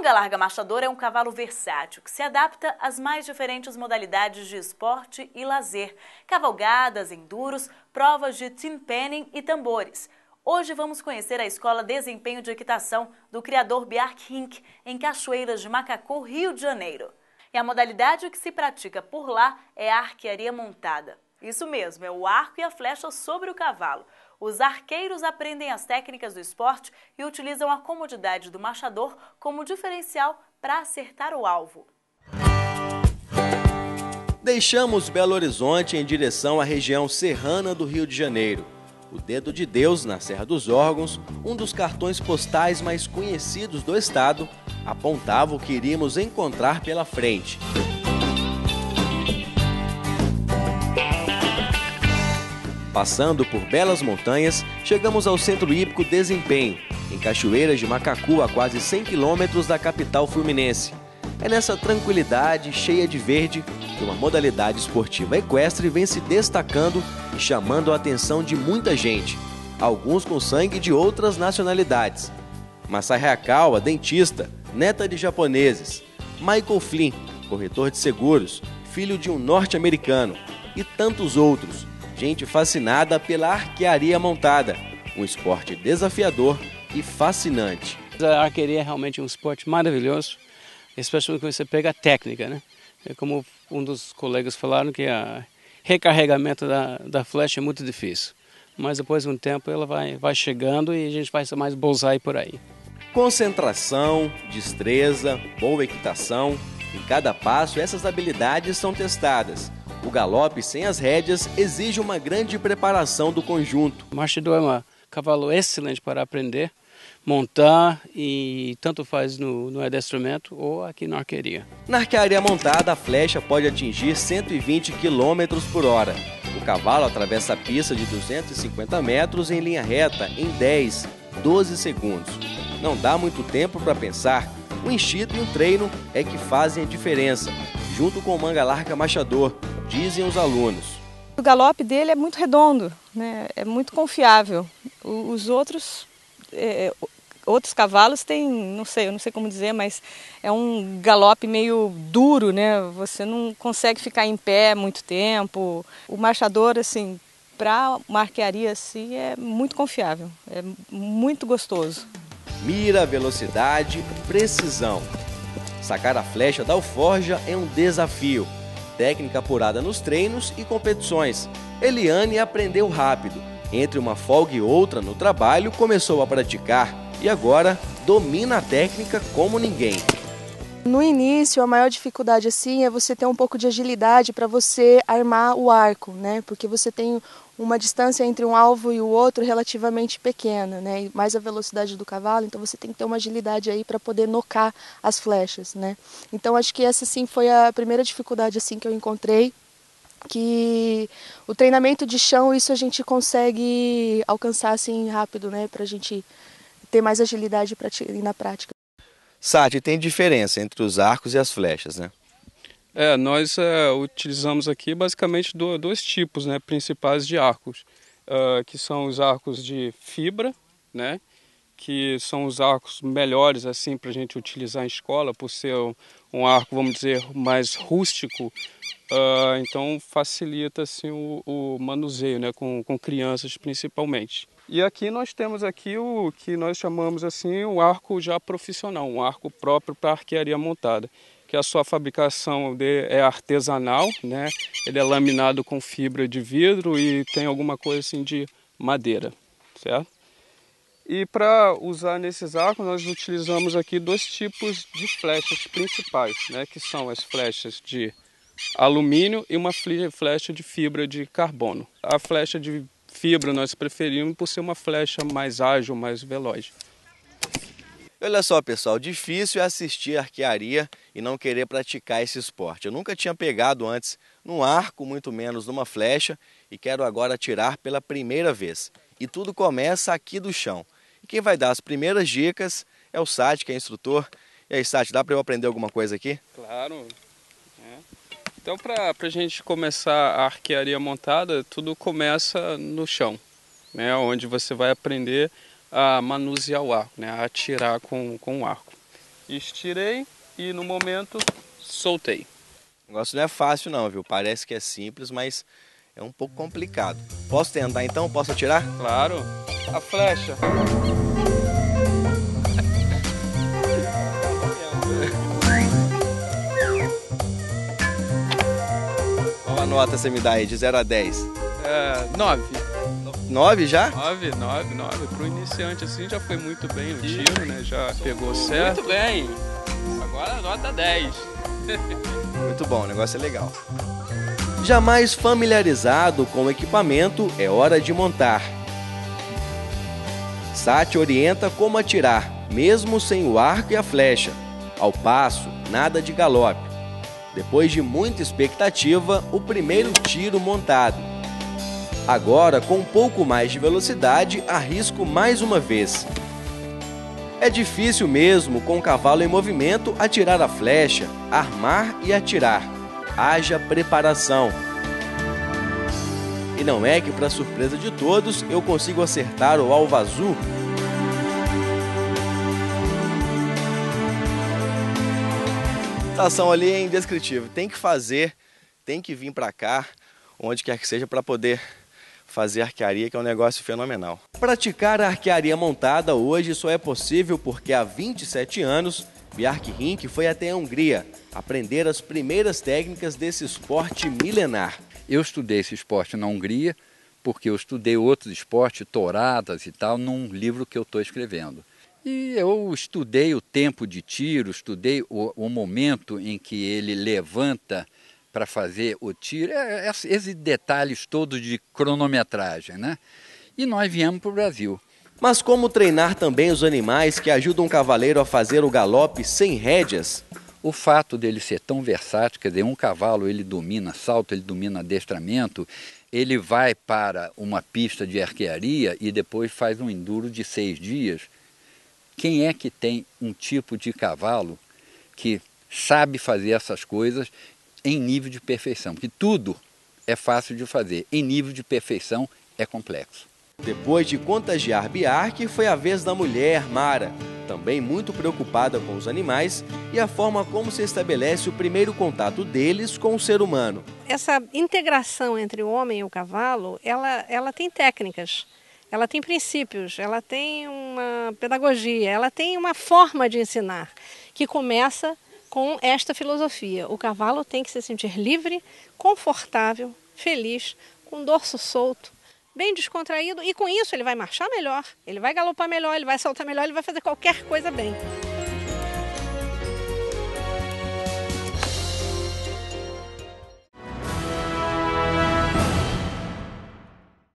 manga larga machador é um cavalo versátil que se adapta às mais diferentes modalidades de esporte e lazer, cavalgadas, enduros, provas de team penning e tambores. Hoje vamos conhecer a Escola Desempenho de Equitação do criador Bjark Rink, em Cachoeiras de Macacu, Rio de Janeiro. E a modalidade que se pratica por lá é a arquearia montada. Isso mesmo, é o arco e a flecha sobre o cavalo. Os arqueiros aprendem as técnicas do esporte e utilizam a comodidade do machador como diferencial para acertar o alvo. Deixamos Belo Horizonte em direção à região serrana do Rio de Janeiro. O Dedo de Deus, na Serra dos Órgãos, um dos cartões postais mais conhecidos do estado, apontava o que iríamos encontrar pela frente. Passando por belas montanhas, chegamos ao Centro Hípico Desempenho, em Cachoeiras de Macacu, a quase 100 quilômetros da capital fluminense. É nessa tranquilidade, cheia de verde, que uma modalidade esportiva equestre vem se destacando e chamando a atenção de muita gente, alguns com sangue de outras nacionalidades. Masai Hayakawa, dentista, neta de japoneses. Michael Flynn, corretor de seguros, filho de um norte-americano. E tantos outros. Gente fascinada pela arquearia montada, um esporte desafiador e fascinante. A arquearia é realmente um esporte maravilhoso, especialmente quando você pega a técnica, né? É como um dos colegas falaram, que o recarregamento da flecha é muito difícil. Mas depois de um tempo ela vai chegando e a gente vai ser mais bullseye por aí. Concentração, destreza, boa equitação. Em cada passo essas habilidades são testadas. O galope sem as rédeas exige uma grande preparação do conjunto. O machador é um cavalo excelente para aprender, montar, e tanto faz no adestramento ou aqui na arquearia. Na arquearia montada, a flecha pode atingir 120 km por hora. O cavalo atravessa a pista de 250 metros em linha reta em 10, 12 segundos. Não dá muito tempo para pensar. O instinto e o treino é que fazem a diferença, junto com o manga larga machador, dizem os alunos. O galope dele é muito redondo, né? É muito confiável. Os outros cavalos têm, eu não sei como dizer, mas é um galope meio duro, né? Você não consegue ficar em pé muito tempo. O machador, assim, para uma arquearia assim, é muito confiável, é muito gostoso. Mira, velocidade, precisão. Sacar a flecha da alforja é um desafio. Técnica apurada nos treinos e competições. Eliane aprendeu rápido. Entre uma folga e outra no trabalho, começou a praticar e agora domina a técnica como ninguém. No início, a maior dificuldade assim é você ter um pouco de agilidade para você armar o arco, né? Porque você tem uma distância entre um alvo e o outro relativamente pequena, né? E mais a velocidade do cavalo, então você tem que ter uma agilidade aí para poder nocar as flechas, né? Então acho que essa sim foi a primeira dificuldade assim que eu encontrei, que o treinamento de chão, isso a gente consegue alcançar assim rápido, né? Para a gente ter mais agilidade na prática. Sati, tem diferença entre os arcos e as flechas, né? Nós utilizamos aqui basicamente dois tipos, né, principais de arcos, que são os arcos de fibra, né, que são os arcos melhores assim para a gente utilizar em escola, por ser um arco, vamos dizer, mais rústico, então facilita assim o manuseio, né, com crianças principalmente. E aqui nós temos aqui o que nós chamamos assim o arco já profissional, um arco próprio para arquearia montada, que a sua fabricação é artesanal, né? Ele é laminado com fibra de vidro e tem alguma coisa assim de madeira, certo? E para usar nesses arcos nós utilizamos aqui dois tipos de flechas principais, né? Que são as flechas de alumínio e uma flecha de fibra de carbono. A flecha de fibra nós preferimos por ser uma flecha mais ágil, mais veloz. Olha só, pessoal, difícil é assistir arquearia e não querer praticar esse esporte. Eu nunca tinha pegado antes num arco, muito menos numa flecha, e quero agora atirar pela primeira vez. E tudo começa aqui do chão. E quem vai dar as primeiras dicas é o Sati, que é instrutor. E aí, Sati, dá para eu aprender alguma coisa aqui? Claro. Então, para a gente começar a arquearia montada, tudo começa no chão, né, onde você vai aprender a manusear o arco, né, a atirar com o arco. estirei e no momento soltei. O negócio não é fácil não, viu? Parece que é simples, mas é um pouco complicado. Posso tentar então? Posso atirar? Claro. A flecha. Qual a nota você me dá aí, de 0 a 10? 9. 9 já? 9. Para o iniciante assim já foi muito bem o tiro, né? Já pegou certo. Muito bem. Agora a nota 10. Muito bom, o negócio é legal. Jamais familiarizado com o equipamento, é hora de montar. Sati orienta como atirar, mesmo sem o arco e a flecha. Ao passo, nada de galope. Depois de muita expectativa, o primeiro tiro montado. Agora, com um pouco mais de velocidade, arrisco mais uma vez. É difícil mesmo, com o cavalo em movimento, atirar a flecha, armar e atirar. Haja preparação. E não é que, para surpresa de todos, eu consigo acertar o alvo azul. A sensação ali é indescritível. Tem que fazer, tem que vir para cá, onde quer que seja, para poder fazer arquearia, que é um negócio fenomenal. Praticar a arquearia montada hoje só é possível porque há 27 anos, Bjarke Rink foi até a Hungria aprender as primeiras técnicas desse esporte milenar. Eu estudei esse esporte na Hungria porque eu estudei outros esportes, touradas e tal, num livro que eu estou escrevendo. E eu estudei o tempo de tiro, estudei o momento em que ele levanta para fazer o tiro, esses detalhes todos de cronometragem, né? E nós viemos para o Brasil. Mas como treinar também os animais que ajudam o cavaleiro a fazer o galope sem rédeas? O fato dele ser tão versátil, quer dizer, um cavalo ele domina salto, ele domina adestramento, ele vai para uma pista de arquearia e depois faz um enduro de 6 dias. Quem é que tem um tipo de cavalo que sabe fazer essas coisas em nível de perfeição? Porque tudo é fácil de fazer, em nível de perfeição é complexo. Depois de contagiar Bjarke, foi a vez da mulher, Mara, também muito preocupada com os animais e a forma como se estabelece o primeiro contato deles com o ser humano. Essa integração entre o homem e o cavalo, ela tem técnicas, ela tem princípios, ela tem uma pedagogia, ela tem uma forma de ensinar, que começa com esta filosofia. O cavalo tem que se sentir livre, confortável, feliz, com o dorso solto, bem descontraído, e com isso ele vai marchar melhor, ele vai galopar melhor, ele vai saltar melhor, ele vai fazer qualquer coisa bem.